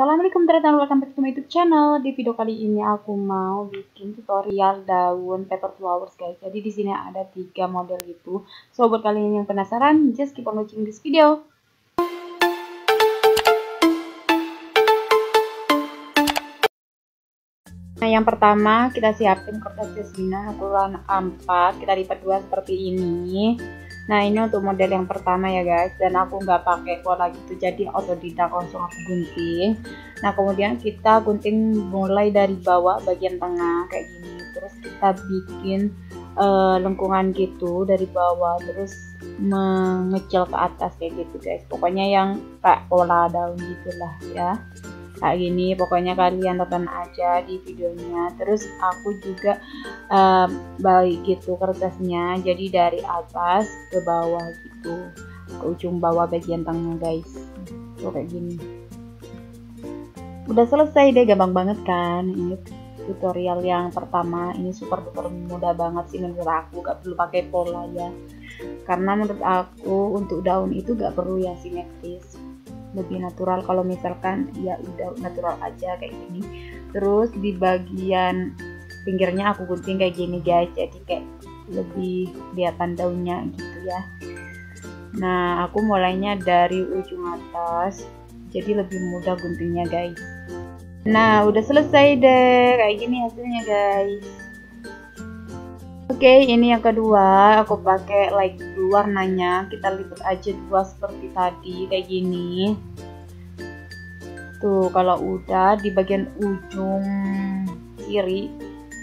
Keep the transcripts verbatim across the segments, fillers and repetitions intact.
Assalamualaikum teman-teman, welcome back to my YouTube channel. Di video kali ini aku mau bikin tutorial daun paper flowers guys. Jadi di sini ada tiga model gitu. So buat kalian yang penasaran, just keep on watching this video. Nah, yang pertama kita siapin kertas jasmina ukuran A empat, kita lipat dua seperti ini. Nah, ini untuk model yang pertama ya guys, dan aku nggak pakai pola gitu, jadi otodidak langsung aku gunting. Nah, kemudian kita gunting mulai dari bawah bagian tengah kayak gini, terus kita bikin uh, lengkungan gitu dari bawah, terus mengecil ke atas kayak gitu guys. Pokoknya yang kayak pola daun gitulah ya, kayak gini. Pokoknya kalian tonton aja di videonya. Terus aku juga um, balik gitu kertasnya, jadi dari atas ke bawah gitu, ke ujung bawah bagian tengah guys. Tuh kayak gini. Udah selesai deh, gampang banget kan. Ini tutorial yang pertama, ini super duper mudah banget sih menurut aku, gak perlu pakai pola ya, karena menurut aku untuk daun itu gak perlu yang simetris, lebih natural. Kalau misalkan ya udah natural aja kayak gini. Terus di bagian pinggirnya aku gunting kayak gini guys, jadi kayak lebih kelihatan daunnya gitu ya. Nah, aku mulainya dari ujung atas, jadi lebih mudah guntingnya guys. Nah, udah selesai deh, kayak gini hasilnya guys. Oke, okay, ini yang kedua, aku pakai light blue warnanya. Kita lipat aja dua seperti tadi, kayak gini. Tuh, kalau udah di bagian ujung kiri,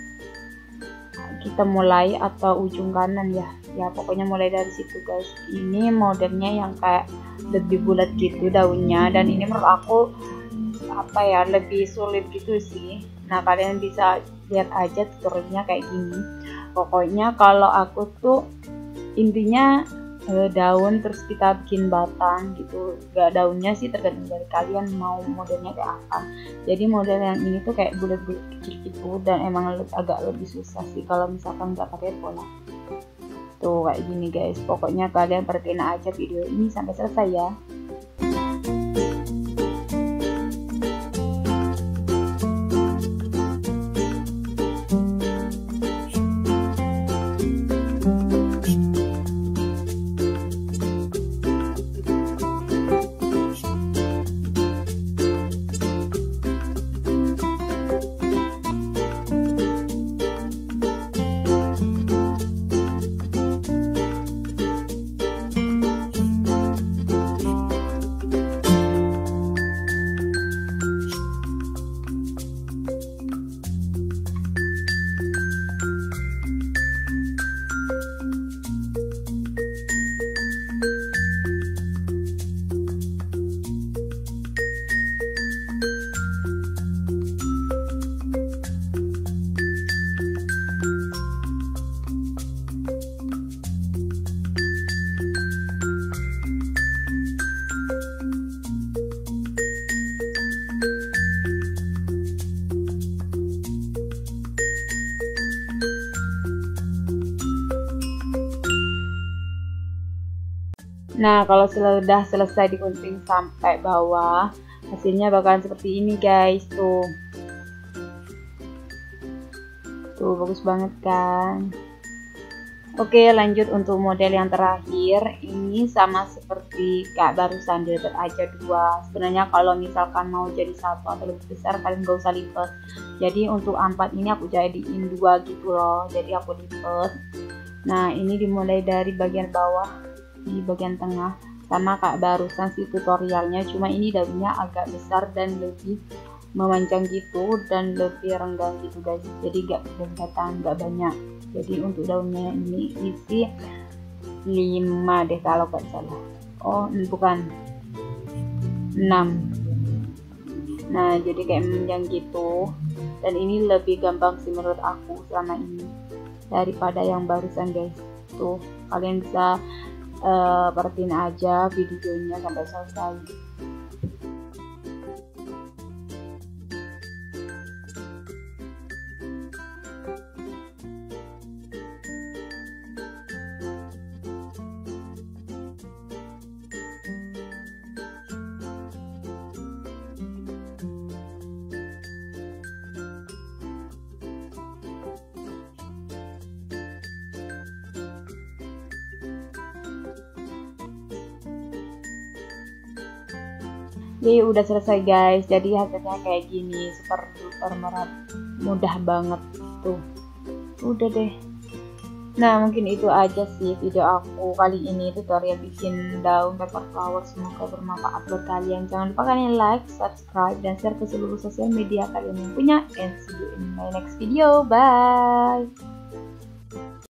kita mulai, atau ujung kanan ya. Ya, pokoknya mulai dari situ guys. Ini modelnya yang kayak lebih bulat gitu daunnya, dan ini menurut aku apa ya, lebih sulit gitu sih. Nah, kalian bisa lihat aja tutorialnya kayak gini. Pokoknya kalau aku tuh intinya eh, daun terus kita bikin batang gitu. Gak daunnya sih tergantung dari kalian mau modelnya kayak apa. Jadi model yang ini tuh kayak bulat-bulat kecil gitu, dan emang agak lebih susah sih kalau misalkan nggak pakai pola. Tuh kayak gini guys. Pokoknya kalian perhatiin aja video ini sampai selesai ya. Nah, kalau sudah selesai digunting sampai bawah, hasilnya bakalan seperti ini guys. Tuh, tuh bagus banget kan. Oke, lanjut untuk model yang terakhir. Ini sama seperti kayak barusan, dilipat aja dua. Sebenarnya kalau misalkan mau jadi satu atau lebih besar, kalian gak usah lipat. Jadi untuk empat ini aku jadiin dua gitu loh, jadi aku lipat. Nah, ini dimulai dari bagian bawah, di bagian tengah, sama kayak barusan sih tutorialnya, cuma ini daunnya agak besar dan lebih memanjang gitu, dan lebih renggang gitu guys, jadi gak kelihatan, gak banyak. Jadi untuk daunnya ini isi lima deh kalau gak salah, oh bukan enam. Nah, jadi kayak memanjang gitu, dan ini lebih gampang sih menurut aku selama ini daripada yang barusan guys. Tuh, kalian bisa Uh, perhatiin aja videonya sampai selesai. Jadi udah selesai guys, jadi hasilnya kayak gini, super duper merah, mudah banget tuh. Udah deh. Nah mungkin itu aja sih video aku kali ini, tutorial bikin daun paper flower. Semoga bermanfaat buat kalian. Jangan lupa kalian like, subscribe, dan share ke seluruh sosial media kalian yang punya. And see you in my next video. Bye.